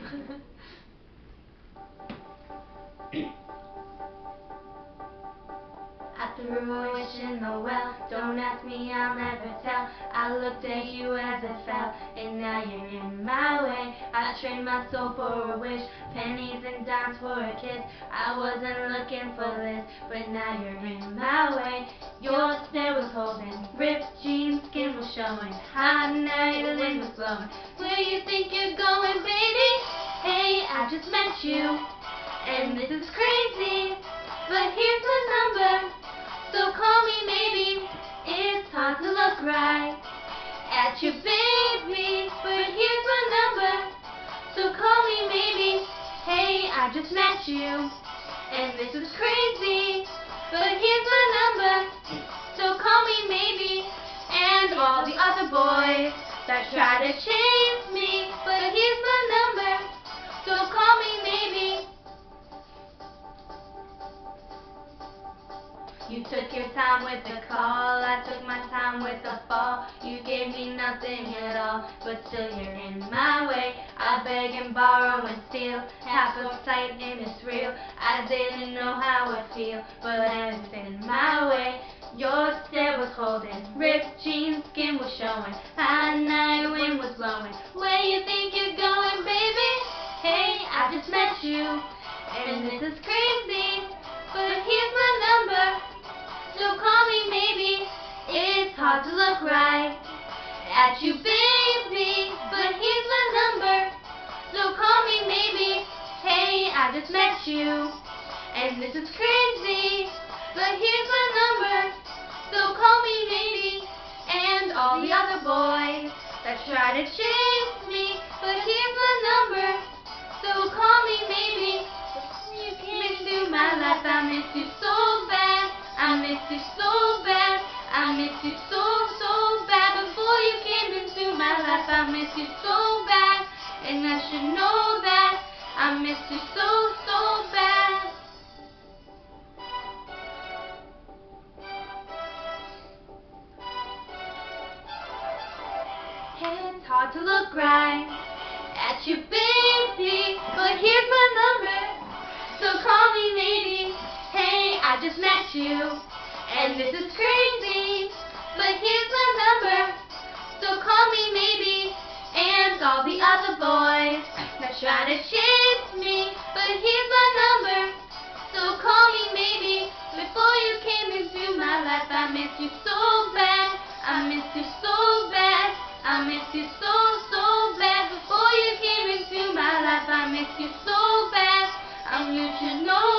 I threw a wish in the well. Don't ask me, I'll never tell. I looked at you as it fell, and now you're in my way. I traded my soul for a wish, pennies and dimes for a kiss. I wasn't looking for this, but now you're in my way. Your stare was holding, ripped jeans, skin was showing. Hot night, the wind was blowing. Where you think you're going, baby? Hey, I just met you, and this is crazy, but here's my number. So call me maybe. It's hard to look right at you, baby, but here's my number. So call me maybe. Hey, I just met you, and this is crazy, but here's my number. So call me maybe. And all the other boys that try to chase me, but here's my number. So call me maybe. You took your time with the call, I took my time with the fall. You gave me nothing at all, but still you're in my way. I beg and borrow and steal, half of sight and it's real. I didn't know how it feel, but it's in my way. Your stare was holding, ripped jeans, skin was showing. Hot night, wind was blowing. Where you think you're going, baby? Hey, I just met you, and this is crazy, but here's my number. So call me maybe. It's hard to look right at you, baby, but here's my number. So call me maybe. Hey, I just met you, and this is crazy, but here's my number. So call me maybe. And all the other boys that try to chase me, but here's my number. So call me maybe. You came into my life, I miss you so bad. I miss you so bad. I miss you so, so bad. Before you came into my life, I miss you so bad. And I should know that. I miss you so, so bad. It's hard to look right at you, baby, but here's my number. So call me maybe. Hey, I just met you, and this is crazy, but here's my number. So call me maybe. And all the other boys that try to chase me, but here's my number. So call me maybe. Before you came into my life, I miss you so bad. I miss you so bad. I miss you so, so bad. Before you came into my life, I miss you so bad. You should know